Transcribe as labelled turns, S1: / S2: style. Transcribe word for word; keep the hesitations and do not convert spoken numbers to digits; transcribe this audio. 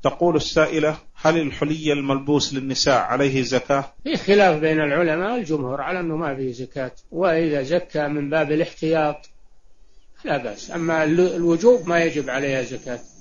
S1: تقول السائلة: هل الحلي الملبوس للنساء عليه زكاة؟
S2: في خلاف بين العلماء، الجمهور على أنه ما فيه زكاة، وإذا زكى من باب الاحتياط لا بأس، أما الوجوب ما يجب عليها زكاة.